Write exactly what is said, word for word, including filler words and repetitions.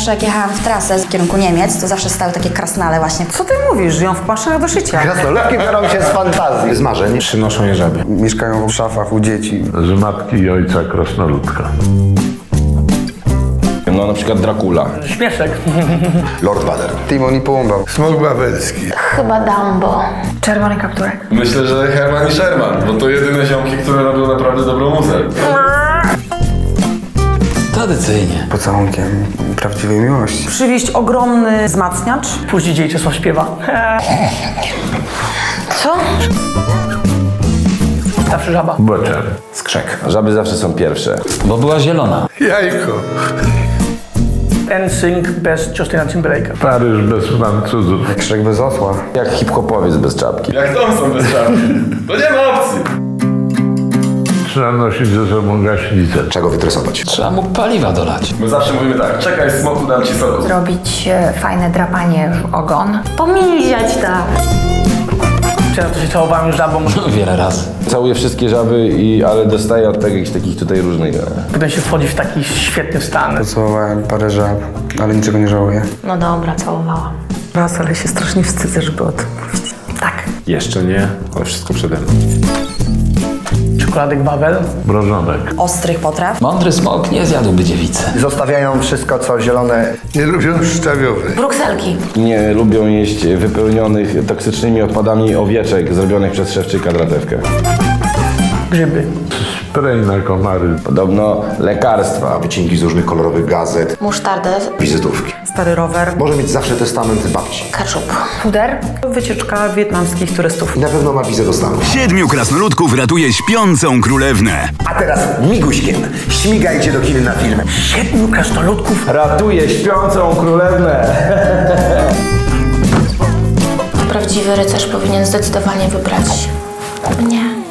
zawsze jak jechałam w trasę z kierunku Niemiec, to zawsze stały takie krasnale właśnie. Co ty mówisz? Żyją w paszach do szycia. Krasnoludki biorą się z fantazji. Z marzeń. Przynoszą je żaby. Mieszkają w szafach u dzieci. Z matki i ojca krasnoludka. No na przykład Dracula. Śmieszek. Lord Vader. Timon i Pumba. Smok Wawelski. Chyba Dumbo. Czerwony kapturek. Myślę, że Herman i Sherman, bo to jedyne ziomki, które robią naprawdę dobrą muzę. Tradycyjnie. Pocałunkiem prawdziwej miłości. Przywieźć ogromny wzmacniacz. Puścić jej Czesław śpiewa. Co? Zawsze żaba. Bocian. Skrzek. Żaby zawsze są pierwsze. Bo była zielona. Jajko. N Sync bez Justyna Timberlake'a. Paryż bez Francuzów. Krzyk bez osła. Jak hip-hopowiec bez czapki. Jak Thompson bez czapki. To nie ma opcji. Trzeba nosić ze sobą gaśnicę. Czego wytresować? Trzeba mu paliwa dolać. My zawsze mówimy tak, czekaj smoku, dam ci soku. Zrobić e, fajne drapanie w ogon. Pomilziać tak. Często się całowałem żabą. Wiele razy. Całuję wszystkie żaby, i, ale dostaję od tak, jakichś takich tutaj różnych. Potem się wchodzi w taki świetny stan. Pocałowałem parę żab, ale niczego nie żałuję. No dobra, całowałam. Raz, ale się strasznie wstydzę, żeby o tym mówić. Tak. Jeszcze nie, ale wszystko przede mną. Czekoladek Wawel. Mrożonek. Ostrych potraw. Mądry smok nie zjadłby dziewicy. Zostawiają wszystko, co zielone. Nie lubią szczawiowych. Brukselki. Nie lubią jeść wypełnionych toksycznymi odpadami owieczek zrobionych przez szewczyka dratewkę. Grzyby. Spray na komary. Podobno lekarstwa. Wycinki z różnych kolorowych gazet. Musztardę. Wizytówki. Stary rower. Może mieć zawsze testament babci. Ketchup. Puder. Wycieczka wietnamskich turystów. I na pewno ma wizę do Stanów. Siedmiu krasnoludków ratuje śpiącą królewnę. A teraz miguśkiem. Śmigajcie do kin na film. Siedmiu krasnoludków. Ratuje śpiącą królewnę. Prawdziwy rycerz powinien zdecydowanie wybrać mnie.